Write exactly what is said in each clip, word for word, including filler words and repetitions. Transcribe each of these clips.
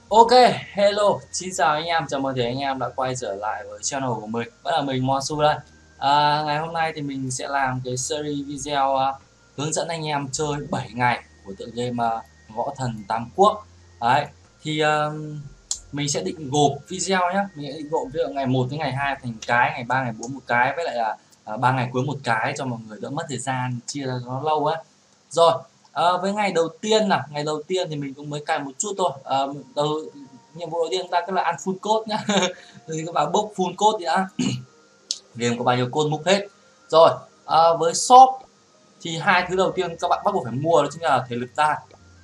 Ok, hello, xin chào anh em, chào mừng thì anh em đã quay trở lại với channel của mình. Vẫn là mình Monsu đây. À, ngày hôm nay thì mình sẽ làm cái series video à, hướng dẫn anh em chơi bảy ngày của tựa game à, Võ Thần Tam Quốc. Đấy, thì à, mình sẽ định gộp video nhé. Mình sẽ định gộp ví dụ ngày một đến ngày hai thành cái, ngày ba ngày bốn một cái, với lại là à, ba ngày cuối một cái cho mọi người đỡ mất thời gian chia ra nó lâu á. Rồi, à, với ngày đầu tiên nào, ngày đầu tiên thì mình cũng mới cài một chút thôi. À, đầu nhiệm vụ đầu tiên chúng ta cứ là ăn full code nhá. Thì các bạn bốc full code đã. Game có bao nhiêu code múc hết. Rồi, à, với shop thì hai thứ đầu tiên các bạn bắt buộc phải mua đó chính là thể lực đan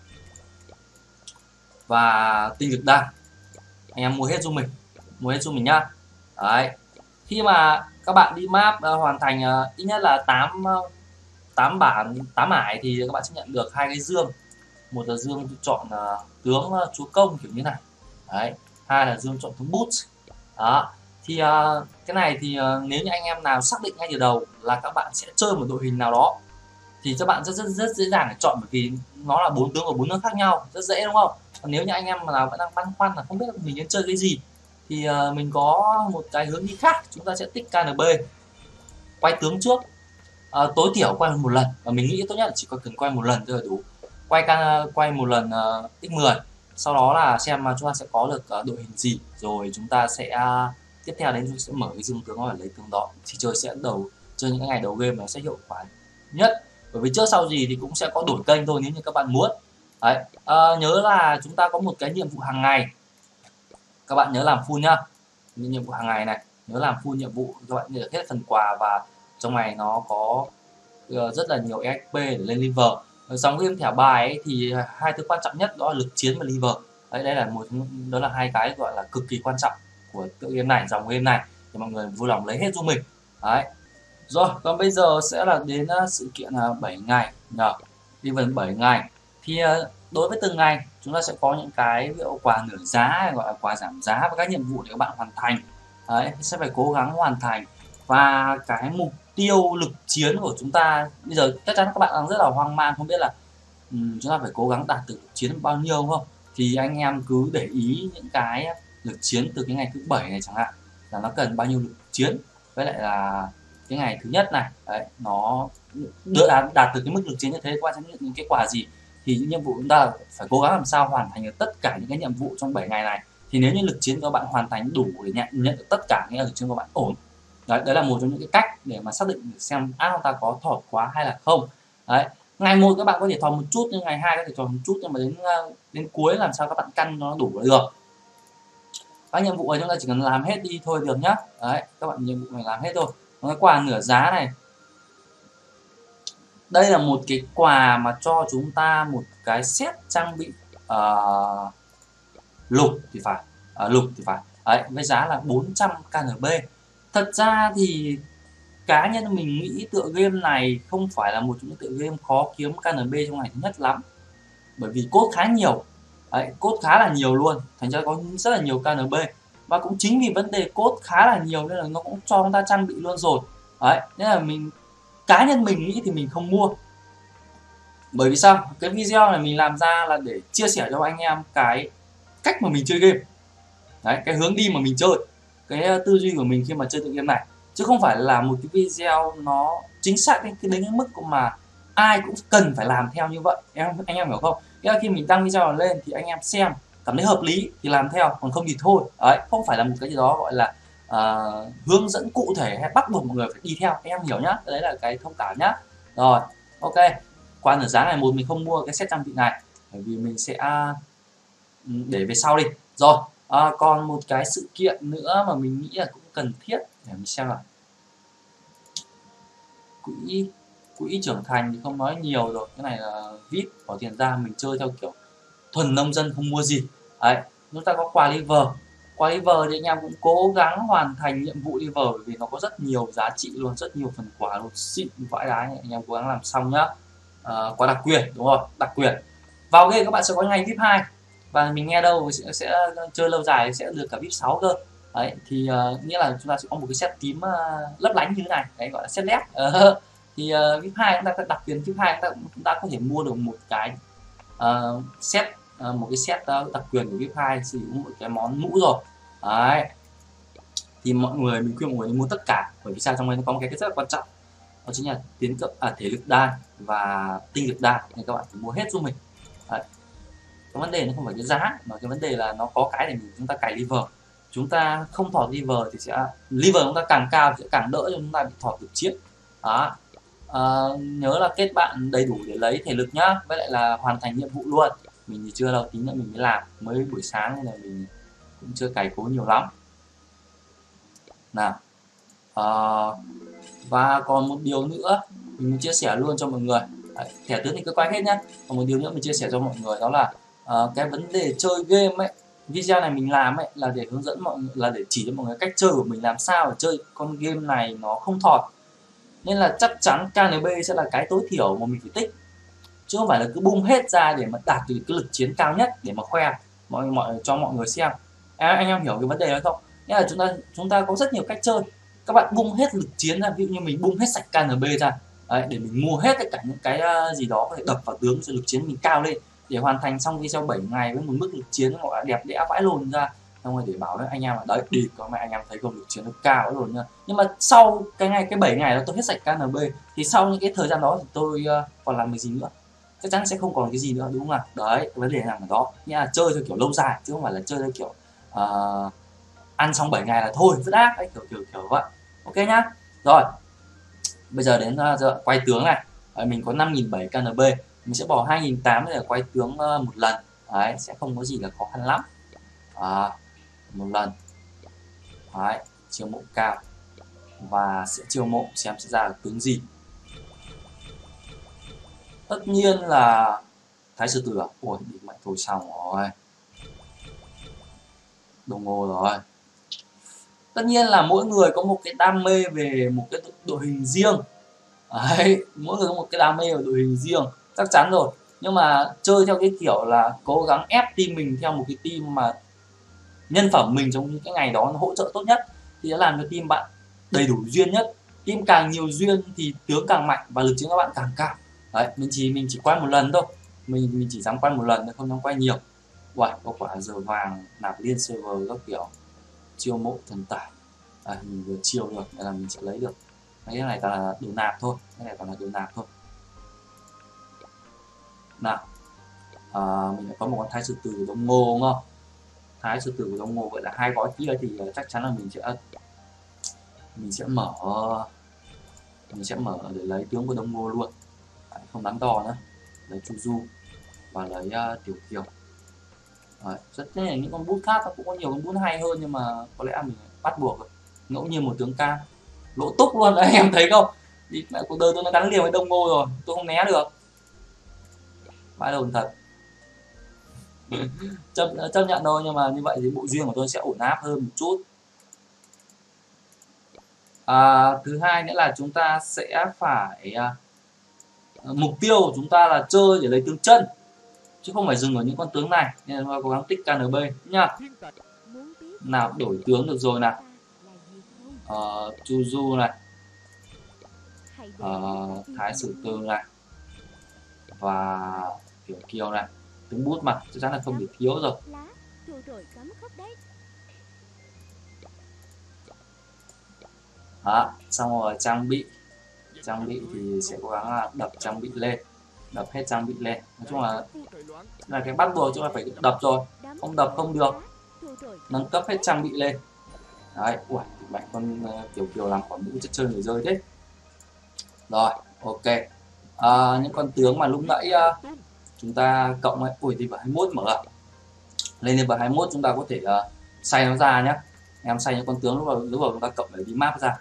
và tinh lực đan. Anh em mua hết giúp mình, mua hết giúp mình nhá. Đấy, khi mà các bạn đi map uh, hoàn thành uh, ít nhất là tám uh, tám bản tám ải thì các bạn sẽ nhận được hai cái dương. Một là dương chọn uh, tướng uh, chúa công kiểu như này. Đấy, hai là dương chọn tướng boost. Đó, thì uh, cái này thì uh, nếu như anh em nào xác định ngay từ đầu là các bạn sẽ chơi một đội hình nào đó thì các bạn rất rất rất dễ dàng để chọn, bởi vì nó là bốn tướng của bốn nước khác nhau, rất dễ đúng không? Còn nếu như anh em nào vẫn đang băn khoăn là không biết mình nên chơi cái gì thì uh, mình có một cái hướng đi khác. Chúng ta sẽ tích ca en bê, quay tướng trước, uh, tối thiểu quay một lần, và mình nghĩ tốt nhất là chỉ cần quay một lần thôi là đủ. Quay ca quay một lần uh, x mười, sau đó là xem mà chúng ta sẽ có được uh, đội hình gì, rồi chúng ta sẽ uh, tiếp theo đến chúng sẽ mở cái dương tướng và lấy tướng đó thì chơi sẽ đầu chơi những ngày đầu game nó sẽ hiệu quả nhất, bởi vì trước sau gì thì cũng sẽ có đổi kênh thôi nếu như các bạn muốn. Đấy, à, nhớ là chúng ta có một cái nhiệm vụ hàng ngày, các bạn nhớ làm full nhá. Những nhiệm vụ hàng ngày này nhớ làm full nhiệm vụ, các bạn được hết phần quà, và trong này nó có uh, rất là nhiều e ích pê để lên level. Ở trong game thẻ bài ấy, thì hai thứ quan trọng nhất đó là lực chiến và level. Đấy, đây là một đó là hai cái gọi là cực kỳ quan trọng của tựa game này, dòng game này, thì mọi người vui lòng lấy hết giúp mình. Đấy, rồi còn bây giờ sẽ là đến uh, sự kiện uh, bảy ngày nhờ, event bảy ngày thì uh, đối với từng ngày chúng ta sẽ có những cái ví dụ quà nửa giá, gọi là quà giảm giá, và các nhiệm vụ để các bạn hoàn thành. Đấy, sẽ phải cố gắng hoàn thành. Và cái mục tiêu lực chiến của chúng ta bây giờ chắc chắn các bạn đang rất là hoang mang, không biết là um, chúng ta phải cố gắng đạt được lực chiến bao nhiêu không, thì anh em cứ để ý những cái lực chiến từ cái ngày thứ bảy này chẳng hạn, là nó cần bao nhiêu lực chiến, với lại là cái ngày thứ nhất này đấy, nó được đạt, đạt được cái mức lực chiến như thế các bạn sẽ nhận những cái quà gì. Thì những nhiệm vụ chúng ta phải cố gắng làm sao hoàn thành được tất cả những cái nhiệm vụ trong bảy ngày này, thì nếu như lực chiến của bạn hoàn thành đủ để nhận nhận được tất cả những lực chiến của bạn ổn. Đấy, đấy là một trong những cái cách để mà xác định được xem ác ta có thọt quá hay là không. Đấy, ngày một các bạn có thể thọt một chút, nhưng ngày hai có thể thọt một chút, nhưng mà đến đến cuối làm sao các bạn căn nó đủ là được. Các nhiệm vụ này chúng ta chỉ cần làm hết đi thôi được nhá. Đấy, các bạn nhiệm vụ này làm hết thôi. Cái quà nửa giá này, đây là một cái quà mà cho chúng ta một cái set trang bị uh, lục thì phải, uh, lục thì phải. Đấy, với giá là bốn trăm ca en bê. Thật ra thì cá nhân mình nghĩ tựa game này không phải là một trong những tựa game khó kiếm ca en bê trong ngày thứ nhất lắm, bởi vì code khá nhiều. Đấy, code khá là nhiều luôn, thành ra có rất là nhiều ca en bê, và cũng chính vì vấn đề code khá là nhiều nên là nó cũng cho chúng ta trang bị luôn rồi. Đấy, nên là mình cá nhân mình nghĩ thì mình không mua. Bởi vì sao? Cái video này mình làm ra là để chia sẻ cho anh em cái cách mà mình chơi game. Đấy, cái hướng đi mà mình chơi, cái tư duy của mình khi mà chơi tựa game này, chứ không phải là một cái video nó chính xác đến cái đến cái mức mà ai cũng cần phải làm theo như vậy. Em anh em hiểu không? Nghĩa là khi mình đăng video lên thì anh em xem cảm thấy hợp lý thì làm theo, còn không thì thôi. Đấy, không phải là một cái gì đó gọi là uh, hướng dẫn cụ thể hay bắt buộc mọi người phải đi theo, em hiểu nhá. Đấy là cái thông cảm nhá. Rồi, ok. Qua nửa giá này một mình không mua cái set trang bị này, bởi vì mình sẽ để về sau đi. Rồi, à, còn một cái sự kiện nữa mà mình nghĩ là cũng cần thiết để mình xem là quỹ quỹ trưởng thành thì không nói nhiều rồi, cái này là vê i pê, bỏ tiền ra, mình chơi theo kiểu thuần nông dân không mua gì. Đấy, chúng ta có quà liver. Quà liver thì anh em cũng cố gắng hoàn thành nhiệm vụ liver, bởi vì nó có rất nhiều giá trị luôn, rất nhiều phần quà luôn, xịn vãi đái, anh em cố gắng làm xong nhá. À, quà đặc quyền, đúng rồi, đặc quyền. Vào game các bạn sẽ có ngày vê i pê hai, và mình nghe đâu sẽ, sẽ chơi lâu dài sẽ được cả vê i pê sáu cơ. Đấy, thì uh, nghĩa là chúng ta sẽ có một cái set tím uh, lấp lánh như thế này, đấy gọi là set led. Uh, thì uh, vê i pê hai chúng ta đặc quyền vê i pê hai chúng ta, chúng ta có thể mua được một cái uh, set uh, một cái set uh, đặc quyền của vê i pê hai sử dụng một cái món mũ rồi. Đấy, thì mọi người mình khuyên mọi người mua tất cả, bởi vì sao, trong đây nó có một cái rất là quan trọng, đó chính là tiến cấp à, thể lực đan và tinh lực đan, nên các bạn phải mua hết giúp mình. Đấy. Cái vấn đề nó không phải cái giá, mà cái vấn đề là nó có cái để mình chúng ta cài liver. Chúng ta không thọt liver thì sẽ liver chúng ta càng cao thì sẽ càng đỡ cho chúng ta bị thọt được chiếc. Đó. À, nhớ là kết bạn đầy đủ để lấy thể lực nhá, với lại là hoàn thành nhiệm vụ luôn. Mình thì chưa đâu, tí nữa mình mới làm, mới buổi sáng nên là mình cũng chưa cày cố nhiều lắm. Nào, à, và còn một điều nữa mình muốn chia sẻ luôn cho mọi người. Đấy, thẻ tướng thì cứ quay hết nhá. Còn một điều nữa mình chia sẻ cho mọi người, đó là uh, cái vấn đề chơi game ấy. Video này mình làm ấy là để hướng dẫn mọi người, là để chỉ cho mọi người cách chơi của mình, làm sao để chơi con game này nó không thọt. Nên là chắc chắn ca en bê sẽ là cái tối thiểu mà mình phải tích, chứ không phải là cứ bung hết ra để mà đạt được cái lực chiến cao nhất để mà khoe mọi mọi cho mọi người xem. À, anh em hiểu cái vấn đề đó không? Nghĩa là chúng ta chúng ta có rất nhiều cách chơi. Các bạn bung hết lực chiến ra, ví dụ như mình bung hết sạch ca en bê ra, đấy, để mình mua hết tất cả những cái uh, gì đó có thể đập vào tướng cho lực chiến mình cao lên, để hoàn thành xong video bảy ngày với một mức lực chiến gọi là đẹp đẽ vãi lồn ra, xong rồi để bảo với anh em là đấy đi có mẹ anh em thấy công lực chiến nó cao rồi nha. Nhưng mà sau cái ngày cái bảy ngày đó tôi hết sạch ca en bê, thì sau những cái thời gian đó thì tôi uh, còn làm cái gì nữa? Chắc chắn sẽ không còn cái gì nữa, đúng không nào? Đấy, cái vấn đề nằm ở đó. Nghĩa là chơi theo kiểu lâu dài chứ không phải là chơi theo kiểu uh, ăn xong bảy ngày là thôi vứt ác đấy, kiểu kiểu kiểu vậy. Ok nhá. Rồi, bây giờ đến uh, giờ quay tướng này. Đấy, mình có năm nghìn bảy trăm ca en bê, mình sẽ bỏ hai nghìn tám trăm để quay tướng uh, một lần. Đấy, sẽ không có gì là khó khăn lắm. À, một lần. Đấy, chiêu mộ cao và sẽ chiêu mộ xem sẽ ra được tướng gì. Tất nhiên là Thái Sư Tử à? Ôi, đi mạnh thôi xong rồi. Đồng hồ rồi. Tất nhiên là mỗi người có một cái đam mê về một cái đội hình riêng. Đấy, mỗi người có một cái đam mê về đội hình riêng, chắc chắn rồi. Nhưng mà chơi theo cái kiểu là cố gắng ép team mình theo một cái team mà nhân phẩm mình trong những cái ngày đó nó hỗ trợ tốt nhất, thì sẽ làm cho team bạn đầy đủ duyên nhất. Team càng nhiều duyên thì tướng càng mạnh và lực chiến các bạn càng cao. Đấy, mình chỉ mình chỉ quay một lần thôi, mình mình chỉ dám quay một lần thôi, không dám quay nhiều. Uầy, có quả giờ vàng nạp liên server các kiểu, chiêu mộ thần tải. À, mình vừa chiêu được nên là mình sẽ lấy được. Cái này toàn là đồ nạp thôi, cái này toàn là đồ nạp thôi. Nào, à, mình đã có một con Thái Sư Tử của Đông Ngô đúng không? Thái Sư Tử của Đông Ngô, vậy là hai gói kia thì chắc chắn là mình sẽ mình sẽ mở mình sẽ mở để lấy tướng của Đông Ngô luôn. Đấy, không đáng đo nữa, lấy Chu Du và lấy uh, Tiểu Kiều. Đấy, rất là những con bút khác nó cũng có nhiều con bút hay hơn, nhưng mà có lẽ mình bắt buộc rồi. Ngẫu nhiên một tướng cam lỗ túc luôn đấy, anh em thấy không? Đi mẹ cuộc đời tôi nó gắn liền với Đông Ngô rồi, tôi không né được, vãi đồn thật. chấp chấp nhận thôi, nhưng mà như vậy thì bộ duyên của tôi sẽ ổn áp hơn một chút. À, thứ hai nữa là chúng ta sẽ phải uh, mục tiêu của chúng ta là chơi để lấy tướng chân, chứ không phải dừng ở những con tướng này, nên là cố gắng tích ca en bê nhá. Nào, đổi tướng được rồi nào. uh, Chu Du này, uh, Thái Sử Tư này và Tiểu Kiều này. Tướng bút mà chắc chắn là không thể thiếu rồi. Đó, xong rồi trang bị trang bị thì sẽ cố gắng là đập trang bị lên, đập hết trang bị lên. Nói chung là là cái bắt buộc chúng ta phải đập rồi, không đập không được. Nâng cấp hết trang bị lên. Đấy, ui, bạn con uh, Tiểu Kiều làm quả mũ chất chơi người rơi thế. Rồi, ok. À, những con tướng mà lúc nãy uh, chúng ta cộng ấy, ui thì hai mốt mở lên level hai mốt chúng ta có thể uh, xay nó ra nhé. Em xay những con tướng lúc vào lúc vào chúng ta cộng để đi map ra,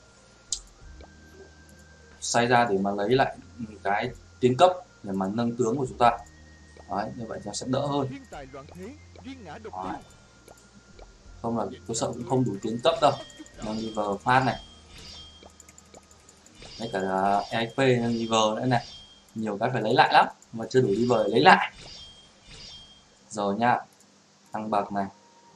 xay ra để mà lấy lại cái tiến cấp để mà nâng tướng của chúng ta. Đấy, như vậy nó sẽ đỡ hơn. Đấy. Không là tôi sợ cũng không đủ tiến cấp đâu. Nâng level phát này, đấy cả là e pê nâng level nữa này, nhiều cái phải lấy lại lắm mà chưa đủ level để lấy lại. Rồi nha, tăng bậc này,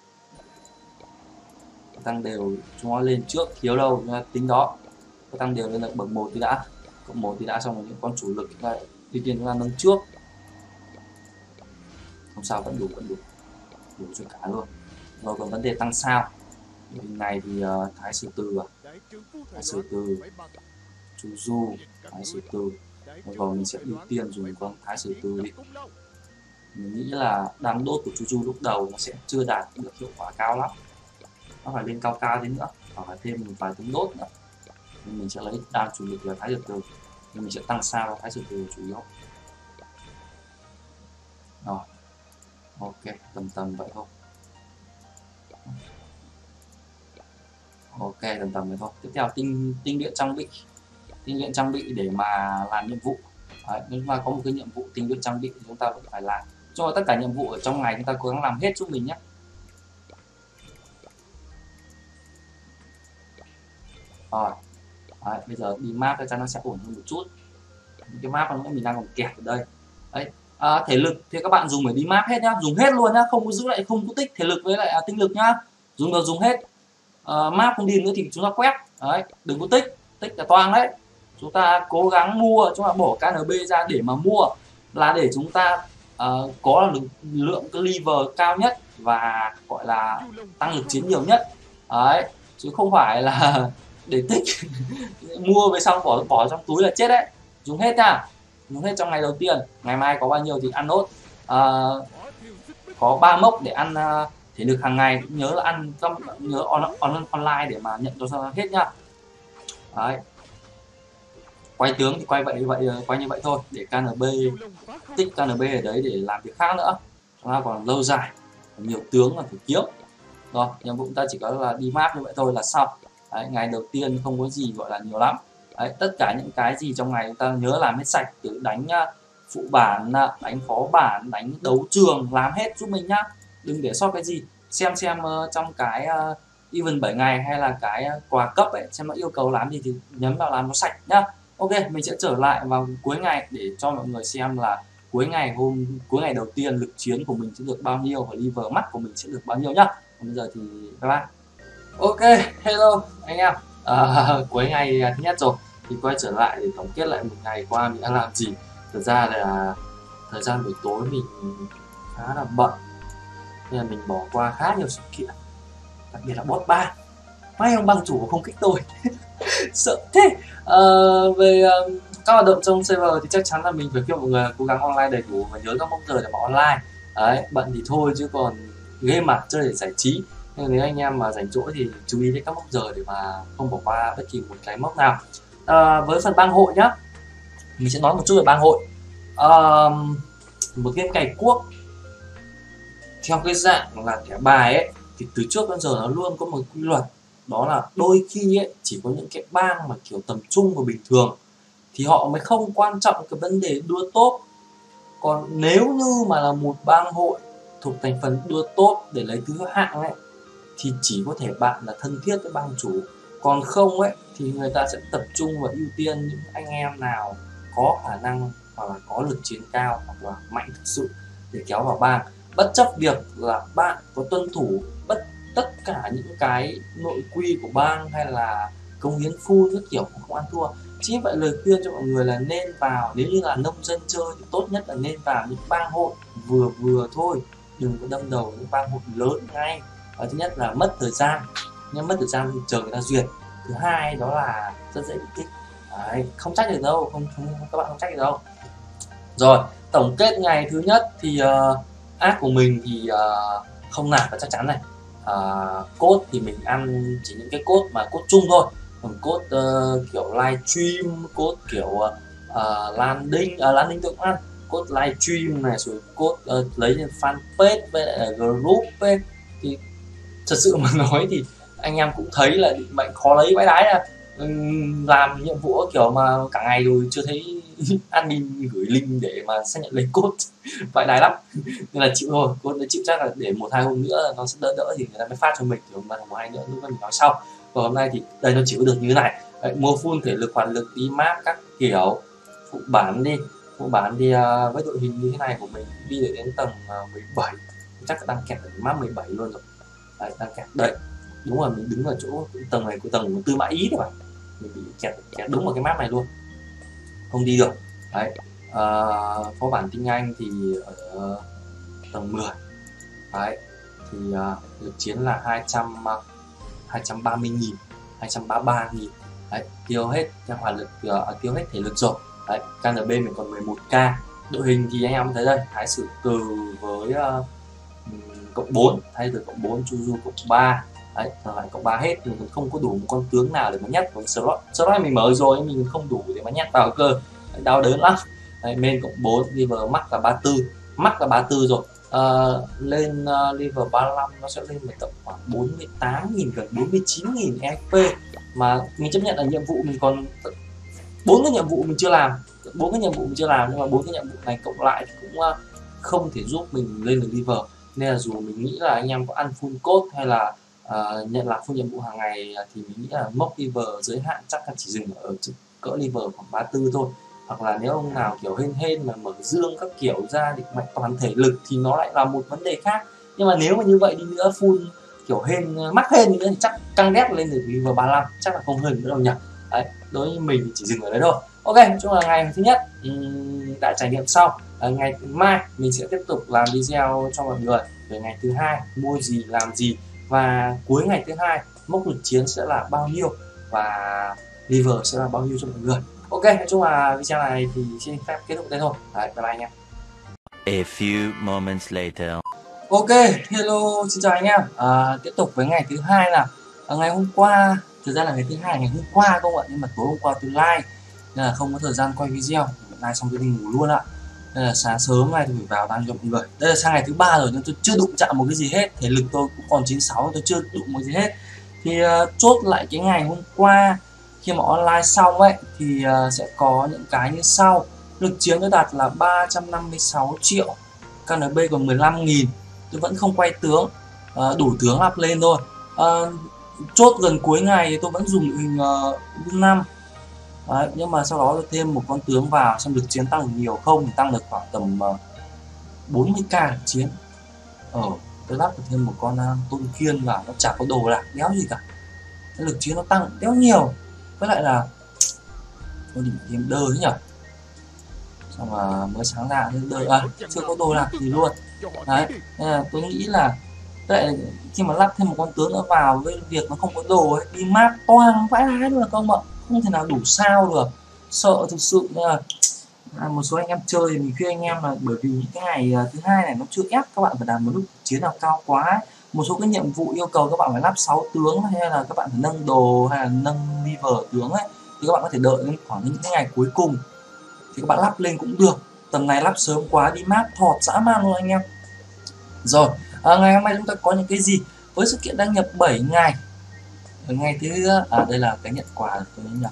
tăng đều chúng nó lên trước, thiếu đâu chúng ta tính đó. Có tăng đều lên là bậc một thì đã, cộng một thì đã, xong rồi những con chủ lực chúng ta ưu tiên chúng ta nâng trước. không sao, vẫn đủ vẫn đủ đủ cho cả luôn. Rồi còn vấn đề tăng sao hình này thì uh, Thái Sử Từ à? Thái Sử Từ, Chu Du, Thái Sử Từ. Rồi mình sẽ ưu tiên dùng con Thái Sử Từ đi. Mình nghĩ là đam đốt của Chu Du lúc đầu nó sẽ chưa đạt được hiệu quả cao lắm, nó phải lên cao cao đến nữa, phải thêm một vài tiếng đốt nữa. Nên mình sẽ lấy đam chủ lực là Thái Sử Từ, nên mình sẽ tăng sao cho Thái Sử Từ chủ yếu. Rồi, ok, tầm tầm vậy thôi. Ok, tầm tầm vậy thôi. Tiếp theo tinh tinh luyện trang bị, tinh luyện trang bị để mà làm nhiệm vụ. Đấy, nếu mà có một cái nhiệm vụ tinh luyện trang bị thì chúng ta vẫn phải làm. Cho tất cả nhiệm vụ ở trong ngày chúng ta cố gắng làm hết giúp mình nhé. Rồi, đấy, bây giờ đi map chắc chắn nó sẽ ổn hơn một chút. Cái map nó mình đang còn kẹt ở đây. Đấy, à, thể lực thì các bạn dùng để đi map hết nhá, dùng hết luôn nhá, không có giữ lại, không có tích thể lực với lại à, tinh lực nhá, dùng được dùng hết. À, map không đi nữa thì chúng ta quét, đấy, đừng có tích, tích là toang đấy. Chúng ta cố gắng mua, chúng ta bỏ ca en bê ra để mà mua là để chúng ta uh, có được lượng cái lever cao nhất và gọi là tăng lực chiến nhiều nhất, đấy, chứ không phải là để tích mua về xong bỏ bỏ trong túi là chết đấy. Dùng hết nha, dùng hết trong ngày đầu tiên, ngày mai có bao nhiêu thì ăn nốt. À, có ba mốc để ăn uh, thể lực hàng ngày, nhớ là ăn trong nhớ on, on, online để mà nhận cho hết nhá. Đấy, quay tướng thì quay vậy vậy quay như vậy thôi, để ca en bê tích ca en bê ở đấy để làm việc khác nữa, chúng ta còn lâu dài, còn nhiều tướng là phải kiếm. Rồi, nhiệm vụ ta chỉ có là đi map như vậy thôi là xong. Đấy, ngày đầu tiên không có gì gọi là nhiều lắm. Đấy, tất cả những cái gì trong ngày chúng ta nhớ làm hết sạch, từ đánh phụ bản, đánh phó bản, đánh đấu trường, làm hết giúp mình nhá, đừng để sót cái gì. Xem xem uh, trong cái uh, event bảy ngày hay là cái uh, quà cấp ấy, xem nó yêu cầu làm gì thì nhấn vào làm nó sạch nhá. Ok, mình sẽ trở lại vào cuối ngày để cho mọi người xem là cuối ngày hôm cuối ngày đầu tiên lực chiến của mình sẽ được bao nhiêu và lever mắt của mình sẽ được bao nhiêu nhá. Còn bây giờ thì các bạn. Ok, hello anh em. À, cuối ngày thứ nhất rồi thì quay trở lại để tổng kết lại một ngày qua mình đã làm gì. Thật ra là thời gian buổi tối mình khá là bận nên là mình bỏ qua khá nhiều sự kiện, đặc biệt là boss ba. May ông băng chủ không kích tôi sợ thế. À, về uh, các hoạt động trong server thì chắc chắn là mình phải kêu mọi người cố gắng online đầy đủ và nhớ các mốc giờ để mà online. Đấy, bận thì thôi chứ còn game mà chơi để giải trí, nên nếu anh em mà rảnh rỗi thì chú ý đến các mốc giờ để mà không bỏ qua bất kỳ một cái mốc nào. À, với phần bang hội nhá, mình sẽ nói một chút về bang hội. À, một game cày cuốc theo cái dạng là thẻ bài ấy thì từ trước đến giờ nó luôn có một quy luật, đó là đôi khi ấy, chỉ có những cái bang mà kiểu tầm trung và bình thường thì họ mới không quan trọng cái vấn đề đua top. Còn nếu như mà là một bang hội thuộc thành phần đua top để lấy thứ hạng ấy thì chỉ có thể bạn là thân thiết với bang chủ, còn không ấy thì người ta sẽ tập trung và ưu tiên những anh em nào có khả năng hoặc là có lực chiến cao hoặc là mạnh thực sự để kéo vào bang, bất chấp việc là bạn có tuân thủ bất tất cả những cái nội quy của bang hay là công hiến full các kiểu cũng không ăn thua. Chính vậy lời khuyên cho mọi người là nên vào, nếu như là nông dân chơi thì tốt nhất là nên vào những bang hội vừa vừa thôi, đừng có đâm đầu những bang hội lớn ngay. Và thứ nhất là mất thời gian, nhưng mất thời gian thì chờ người ta duyệt. Thứ hai đó là rất dễ bị kích. Đấy, không trách được đâu, không, không các bạn không trách được đâu. Rồi, tổng kết ngày thứ nhất thì uh, ác của mình thì uh, không nạp và chắc chắn này. Uh, code thì mình ăn chỉ những cái code mà code chung thôi, còn code uh, kiểu livestream, code kiểu uh, landing, uh, landing tự ăn, code livestream này, rồi code uh, lấy trên fanpage với lại group ấy, thì thật sự mà nói thì anh em cũng thấy là định mệnh khó lấy vãi đái ra. Làm nhiệm vụ kiểu mà cả ngày rồi chưa thấy admin gửi link để mà xác nhận lấy code vãi đái lắm, nên là chịu thôi. Code chịu chắc là để một hai hôm nữa nó sẽ đỡ đỡ thì người ta mới phát cho mình, thì mà một hai nữa lúc mình nói sau. Còn hôm nay thì đây nó chỉ có được như thế này. Đấy, mua full thể lực, hoạt lực, đi map các kiểu, phụ bản đi phụ bản thì uh, với đội hình như thế này của mình đi được đến tầng uh, mười bảy, chắc là đang kẹt ở map mười bảy luôn rồi. Đấy, đang kẹt đấy, đúng rồi, mình đứng ở chỗ tầng này của tầng Tư Mã Ý đấy mà mình bị kẹt kẹt đúng vào cái map này luôn, không đi được. Đấy, à, phó bản tiếng Anh thì ở tầng mười. Đấy thì uh, lực chiến là hai trăm uh, hai trăm ba mươi nghìn, hai trăm ba mươi ba nghìn. Đấy, tiêu hết cái hỏa lực, uh, tiêu hết thể lực rồi. Đấy, ca en bê mình còn mười một k. Đội hình thì anh em thấy đây, Thái Sử Từ với uh, cộng bốn, thay từ cộng bốn, Chu Du cộng ba. Đấy, còn lại cộng ba hết, mình còn không có đủ một con tướng nào để mà nhét vào slot. Slot mình mở rồi, mình không đủ để mà nhét vào cơ. Đấy, đau đớn lắm. Đấy, main cộng bốn, liver max là ba mươi tư, max là ba mươi tư rồi. Uh, lên uh, liver ba mươi lăm nó sẽ lên tầm khoảng bốn mươi tám nghìn, gần bốn mươi chín nghìn e pê. Mà mình chấp nhận là nhiệm vụ mình còn bốn cái nhiệm vụ mình chưa làm, bốn cái nhiệm vụ mình chưa làm nhưng mà bốn cái nhiệm vụ này cộng lại thì cũng uh, không thể giúp mình lên được liver. Nên là dù mình nghĩ là anh em có ăn full code hay là uh, nhận làm full nhiệm vụ hàng ngày thì mình nghĩ là mốc liver giới hạn chắc là chỉ dừng ở cỡ liver khoảng ba mươi tư thôi. Hoặc là nếu ông nào kiểu hên hên mà mở dương các kiểu ra địch mạnh toàn thể lực thì nó lại là một vấn đề khác. Nhưng mà nếu mà như vậy đi nữa, full kiểu hên mắc hên nữa thì chắc căng đét lên được liver ba mươi lăm, chắc là không hơn nữa đâu nhỉ. Đấy, đối với mình thì chỉ dừng ở đấy thôi. Ok, nói chung là ngày thứ nhất um, đã trải nghiệm xong. À, ngày mai mình sẽ tiếp tục làm video cho mọi người về ngày thứ hai mua gì làm gì, và cuối ngày thứ hai mốc lực chiến sẽ là bao nhiêu và liver sẽ là bao nhiêu cho mọi người. Ok, nói chung là video này thì xin phép kết thúc đây thôi. Đấy, bye bye anh em. A few moments later. Ok, hello, xin chào anh em. À, tiếp tục với ngày thứ hai nào. À, ngày hôm qua, thực ra là ngày thứ hai ngày hôm qua không ạ, nhưng mà tối hôm qua tôi live nên là không có thời gian quay video. Live xong tôi đi ngủ luôn ạ. Nên là sáng sớm nay tôi phải vào đăng cho mọi người. Đây là sang ngày thứ ba rồi nhưng tôi chưa đụng chạm một cái gì hết. Thể lực tôi cũng còn chín mươi sáu, tôi chưa đụng một gì hết. Thì uh, chốt lại cái ngày hôm qua khi mà online xong ấy thì uh, sẽ có những cái như sau. Lực chiến tôi đạt là ba trăm năm mươi sáu triệu, ca en bê còn mười lăm nghìn. Tôi vẫn không quay tướng, uh, đủ tướng up lên thôi. Uh, chốt gần cuối ngày thì tôi vẫn dùng đội hình uh, năm. Đấy, nhưng mà sau đó tôi thêm một con tướng vào xem lực chiến tăng được nhiều không, thì tăng được khoảng tầm uh, bốn mươi k lực chiến. Ờ, tôi lắp được thêm một con uh, Tôn Kiên vào, nó chả có đồ lạc đéo gì cả. Cái lực chiến nó tăng đéo nhiều. Với lại là tôi định thêm đơ ấy nhỉ. Xong mà mới sáng ra đơ, à, chưa có đồ lạc gì luôn. Đấy, nên là tôi nghĩ là vậy khi mà lắp thêm một con tướng nữa vào với việc nó không có đồ ấy, đi map toang vãi lái luôn là không ạ, không thể nào đủ sao được, sợ thực sự. Nên là à, một số anh em chơi thì mình khuyên anh em là bởi vì những cái ngày thứ hai này nó chưa ép các bạn phải làm một lúc chiến nào cao quá ấy. Một số cái nhiệm vụ yêu cầu các bạn phải lắp sáu tướng, hay là các bạn phải nâng đồ hay là nâng liver tướng ấy, thì các bạn có thể đợi đến khoảng những cái ngày cuối cùng thì các bạn lắp lên cũng được. Tầm này lắp sớm quá đi map thọt dã man luôn anh em. Rồi, à, ngày hôm nay chúng ta có những cái gì với sự kiện đăng nhập bảy ngày. Ở ngày thứ à đây là cái nhận quà tôi nhớ.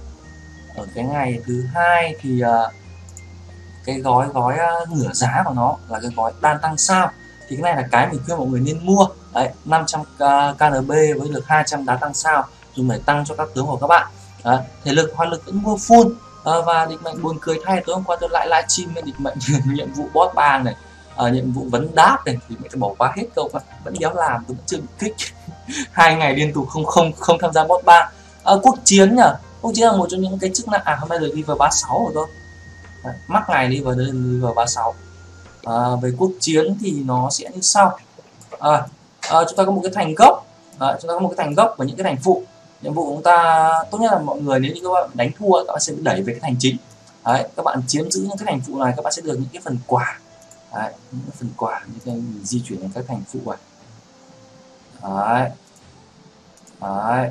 Ở cái ngày thứ hai thì uh, cái gói gói uh, nửa giá của nó là cái gói đan tăng sao, thì cái này là cái mình khuyên mọi người nên mua. Đấy, năm trăm ca en bê với được hai trăm đá tăng sao dùng để tăng cho các tướng của các bạn. Đấy, thể lực hoạt lực vẫn mua full. À, và địch mệnh buồn cười thay, tối hôm qua tôi lại livestream với địch mệnh nhiệm vụ boss bang này, à, nhiệm vụ vấn đáp này thì mình bỏ qua hết câu, vẫn đéo làm, tôi vẫn chưa bị kích. Hai ngày liên tục không không không tham gia boss bang. À, quốc chiến nhỉ, quốc chiến là một trong những cái chức năng, à hôm nay rồi đi vào ba mươi sáu rồi thôi. Đấy, mắc ngày đi vào đây đi vào ba mươi sáu. À, về quốc chiến thì nó sẽ như sau. À, à, chúng ta có một cái thành gốc, à, chúng ta có một cái thành gốc và những cái thành phụ. Nhiệm vụ của chúng ta tốt nhất là mọi người nếu như các bạn đánh thua các bạn sẽ bị đẩy về cái thành chính. Đấy, các bạn chiếm giữ những cái thành phụ này các bạn sẽ được những cái phần quà. Đấy, những cái phần quà như cái mình di chuyển đến các thành phụ này. Đấy. Đấy.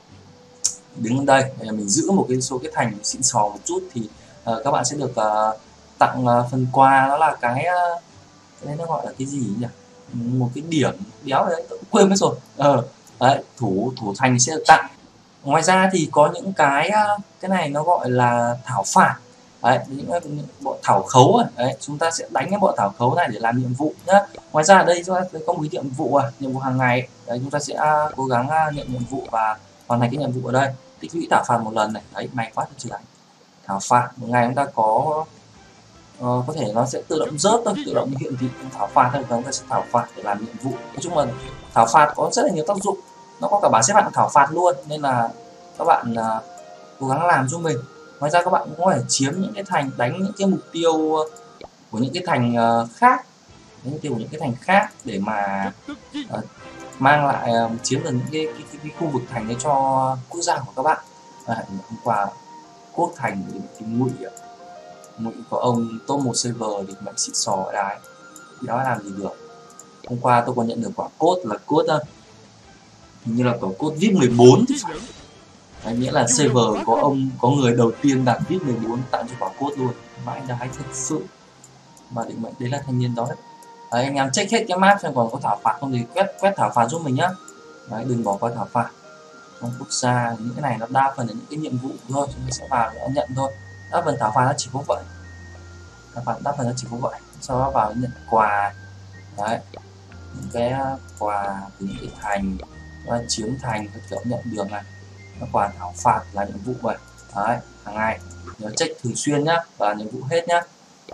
Đứng đây để mình giữ một cái số cái thành xịn sò một chút thì uh, các bạn sẽ được uh, tặng uh, phần quà, đó là cái uh, cái đấy nó gọi là cái gì nhỉ, một cái điểm đéo đấy tôi quên mất rồi. Ờ, đấy, thủ thủ thành sẽ được tặng. Ngoài ra thì có những cái uh, cái này nó gọi là thảo phạt. Đấy, những, những bọn thảo khấu này. Đấy, chúng ta sẽ đánh cái bọn thảo khấu này để làm nhiệm vụ nhá. Ngoài ra ở đây chúng ta có một cái nhiệm vụ à, nhiệm vụ hàng ngày. Đấy, chúng ta sẽ uh, cố gắng uh, nhận nhiệm vụ và hoàn thành cái nhiệm vụ ở đây. Tích lũy thảo phạt một lần này. Đấy, may quá tôi chưa đánh. Thảo phạt một ngày chúng ta có uh, có thể nó sẽ tự động rớt thôi, tự động hiện thị thảo phạt thôi, chúng ta sẽ thảo phạt để làm nhiệm vụ. Nói chung là thảo phạt có rất là nhiều tác dụng, nó có cả bảng xếp hạng thảo phạt luôn, nên là các bạn uh, cố gắng làm giúp mình. Ngoài ra các bạn cũng có thể chiếm những cái thành, đánh những cái mục tiêu của những cái thành uh, khác đánh từ những cái thành khác để mà uh, mang lại uh, chiếm được những cái, cái, cái, cái khu vực thành đấy cho quốc gia của các bạn. À, hôm qua quốc thành thì cái ngụy ngụy có ông top một server thì mạnh xịn sò đấy, đó làm gì được. Hôm qua tôi còn nhận được quả code là code uh, hình như là có code vê i pê mười bốn thì phải. Đấy, nghĩa là server có ông có người đầu tiên đặt vê i pê mười bốn tặng cho quả code luôn, mãi đái thật sự. Mà định mệnh đấy là thanh niên đó đấy. Đấy, anh em check hết cái map xem còn có thảo phạt không thì quét quét thảo phạt giúp mình nhá. Đấy, đừng bỏ qua thảo phạt. Trong quốc gia những cái này nó đa phần là những cái nhiệm vụ thôi, chúng ta sẽ vào để nhận thôi. Đa phần thảo phạt nó chỉ có vậy. Thảo phạt đa phần nó chỉ có vậy. Sau đó vào nhận quà. Đấy, những cái quà từ những cái thành, chiếm thành các kiểu nhận được này. Các quà thảo phạt là nhiệm vụ vậy. Đấy, hàng ngày nhớ check thường xuyên nhá, và nhiệm vụ hết nhá.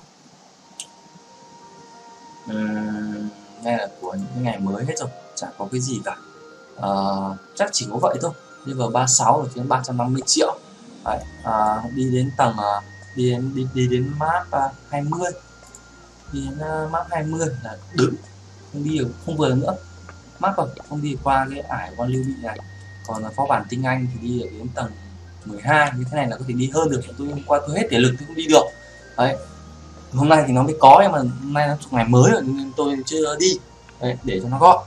Uhm, đây là của những ngày mới hết rồi, chẳng có cái gì cả. Uh, chắc chỉ có vậy thôi. Level ba mươi sáu là đến ba trăm năm mươi triệu. Đấy, uh, đi đến tầng uh, đi đến đi, đi đến map uh, hai mươi, đi đến uh, map hai mươi là đứng, không đi được, không vừa nữa. Map rồi, không đi qua cái ải quan lưu bị này. Còn uh, phó bản tinh anh thì đi được đến tầng mười hai, như thế này là có thể đi hơn được. Tôi hôm qua tôi hết thể lực thì không đi được. Đấy, hôm nay thì nó mới có, nhưng mà hôm nay nó thuộc ngày mới rồi nên tôi chưa đi. Đấy, để cho nó gọn.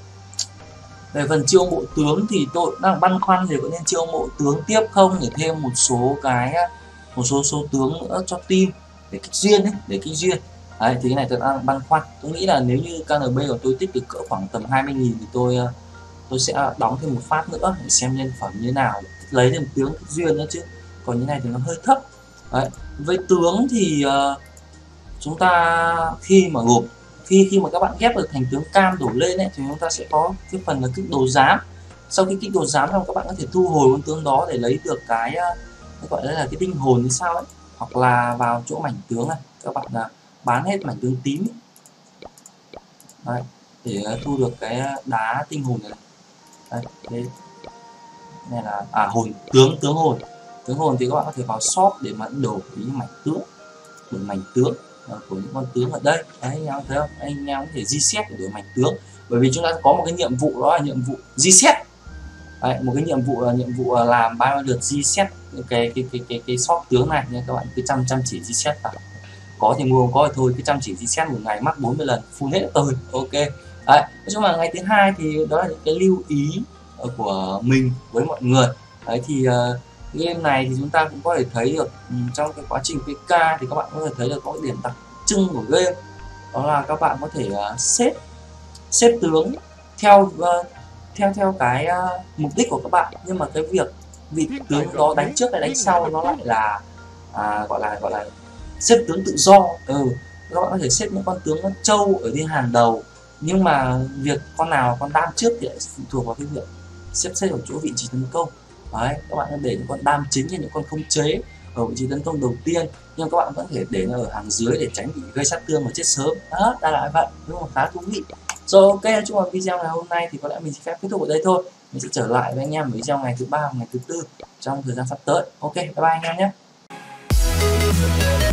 Về phần chiêu mộ tướng thì tôi đang băn khoăn thì có nên chiêu mộ tướng tiếp không, để thêm một số cái một số số tướng nữa cho team để kích duyên ấy, để kích duyên. Đấy, thì cái này tôi đang băn khoăn. Tôi nghĩ là nếu như ca en bê của tôi tích được cỡ khoảng tầm hai mươi nghìn thì tôi tôi sẽ đóng thêm một phát nữa để xem nhân phẩm như thế nào, lấy thêm tướng kích duyên nữa chứ. Còn như này thì nó hơi thấp. Đấy, với tướng thì uh, chúng ta khi mà gộp khi khi mà các bạn ghép được thành tướng cam đổ lên ấy, thì chúng ta sẽ có cái phần là kích đồ giám. Sau khi kích đồ giám xong các bạn có thể thu hồi con tướng đó để lấy được cái, cái gọi là cái tinh hồn như sao ấy, hoặc là vào chỗ mảnh tướng này các bạn là bán hết mảnh tướng tím đấy, để thu được cái đá tinh hồn này. Đây, đây. Này là à hồn tướng tướng hồn tướng hồn thì các bạn có thể vào shop để mà đổi những mảnh tướng đổi mảnh tướng của những con tướng ở đây. Đấy, anh em thấy không, anh em có thể reset để đổi mảnh tướng, bởi vì chúng ta có một cái nhiệm vụ đó là nhiệm vụ reset. Đấy, một cái nhiệm vụ là nhiệm vụ làm bao nhiêu lượt reset cái cái cái cái cái shop tướng này nha. Các bạn cứ chăm chăm chỉ reset vào, có thì mua, không có thì thôi, cứ chăm chỉ reset một ngày mắc bốn mươi lần full hết rồi. Ok. Đấy, nói chung là ngày thứ hai thì đó là những cái lưu ý của mình với mọi người. Đấy thì uh, game này thì chúng ta cũng có thể thấy được um, trong cái quá trình pê ca thì các bạn có thể thấy được có cái điểm đặc trưng của game, đó là các bạn có thể uh, xếp xếp tướng theo uh, theo theo cái uh, mục đích của các bạn, nhưng mà cái việc vị tướng đó đánh trước hay đánh sau nó lại là à, gọi là gọi là xếp tướng tự do. Ừ, các bạn có thể xếp những con tướng nó trâu ở trên hàng đầu, nhưng mà việc con nào con đam trước thì lại phụ thuộc vào cái việc xếp xếp ở chỗ vị trí tấn công. Đấy, các bạn có để những con đam chính hay những con không chế ở vị trí tấn công đầu tiên, nhưng các bạn vẫn có thể để nó ở hàng dưới để tránh bị gây sát thương và chết sớm. Đó, đại loại vậy, nhưng mà khá thú vị. Rồi ok, nói chung là video ngày hôm nay thì có lẽ mình xin phép kết thúc ở đây thôi. Mình sẽ trở lại với anh em ở video ngày thứ ba và ngày thứ tư trong thời gian sắp tới. Ok, bye bye anh em nhé.